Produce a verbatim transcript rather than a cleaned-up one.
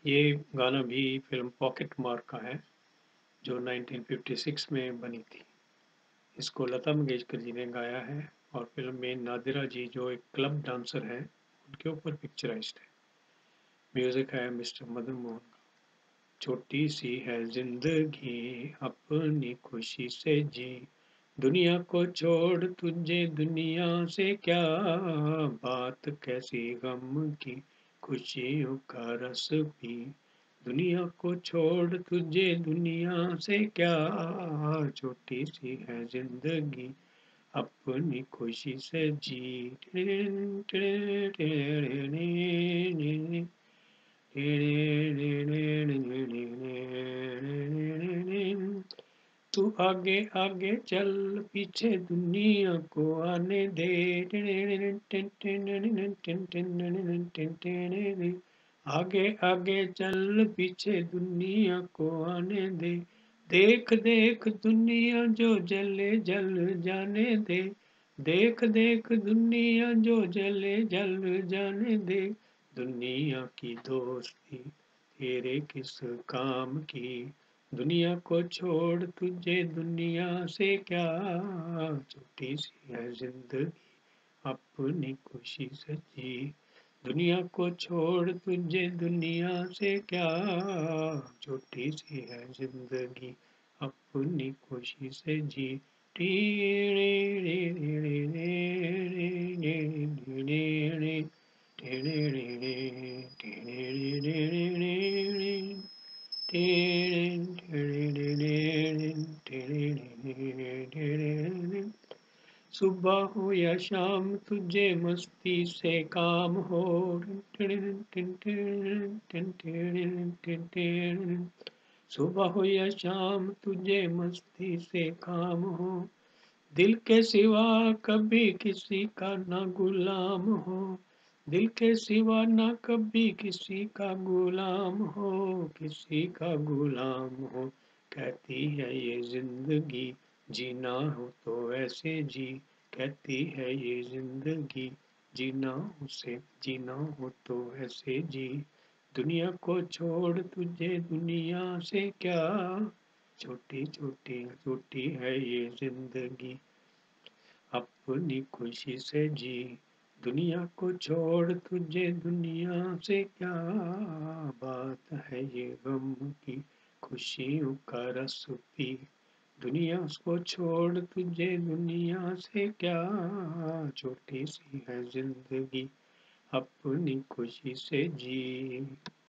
ये गाना भी फ़िल्म पॉकेट मार का है, जो नाइनटीन फ़िफ़्टी सिक्स में बनी थी। इसको लता मंगेशकर जी ने गाया है और फ़िल्म में नादिरा जी जो एक क्लब डांसर हैं, उनके ऊपर पिक्चराइज़्ड है। म्यूज़िक है मिस्टर मदन मोहन का। छोटी सी है ज़िंदगी अपनी खुशी से जी, दुनिया को छोड़ तुझे दुनिया से क्या, बात कैसी गम की खुशियों का रस पी, दुनिया को छोड़ तुझे दुनिया से क्या, छोटी सी है जिंदगी अपनी खुशी से जी। तू आगे आगे चल पीछे दुनिया को आने दे, आगे आगे चल पीछे दुनिया को आने दे, देख देख दुनिया जो जले जल जाने दे, देख देख दुनिया जो जले जल जाने दे, दुनिया की दोस्ती तेरे किस काम की, दुनिया को छोड़ तुझे दुनिया से क्या, छोटी सी है जिंदगी अपनी खुशी से जी, दुनिया को छोड़ तुझे दुनिया से क्या, छोटी सी है जिंदगी अपनी खुशी से जी। सुबह हो या शाम तुझे मस्ती से काम हो, सुबह हो या शाम तुझे मस्ती से काम हो, दिल के सिवा कभी किसी का ना गुलाम हो, दिल के सिवा ना कभी किसी का गुलाम हो, किसी का गुलाम हो, कहती है ये जिंदगी जीना हो तो ऐसे जी, कहती है ये जिंदगी जीना उसे जीना हो तो ऐसे जी, दुनिया को छोड़ तुझे दुनिया से क्या, छोटी छोटी छोटी है ये जिंदगी अपनी खुशी से जी, दुनिया को छोड़ तुझे दुनिया से क्या, बात है ये गम की खुशियों का रस पी, दुनिया को छोड़ तुझे दुनिया से क्या, छोटी सी है जिंदगी अपनी खुशी से जी।